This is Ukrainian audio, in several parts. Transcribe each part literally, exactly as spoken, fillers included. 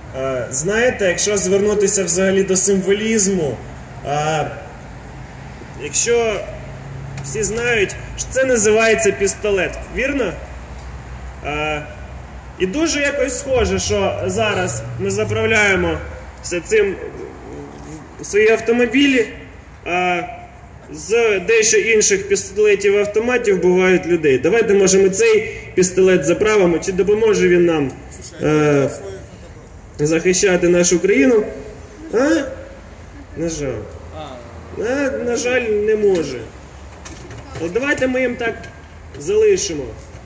Знаєте, якщо звернутися взагалі до символізму, якщо всі знають, що це називається пістолет, вірно? І дуже якось схоже, що зараз ми заправляємо все цим свої автомобілі, а з дещо інших пістолетів і автоматів вбивають людей. Давайте, може, ми цей пістолет заправимо, чи допоможе він нам е, захищати нашу країну? А? На жаль. А, на жаль, не може. От давайте ми їм так залишимо.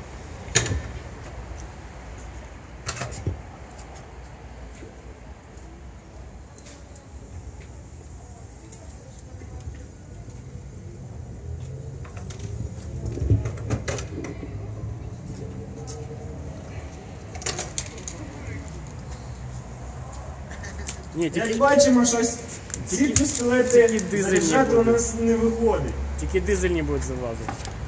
Ні, тільки... Як бачимо, щось ці пістолети заряджати у нас не виходить. Тільки дизельні будуть залазити.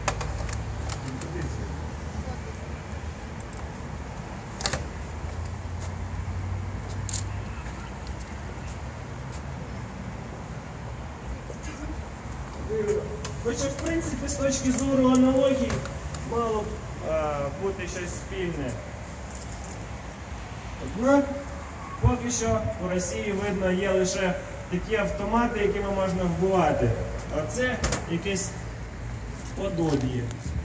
Хоча, в принципі, з точки зору аналогії мало б а, бути щось спільне. Однак, поки що у Росії, видно, є лише такі автомати, якими можна вбивати. А це якесь подобіє.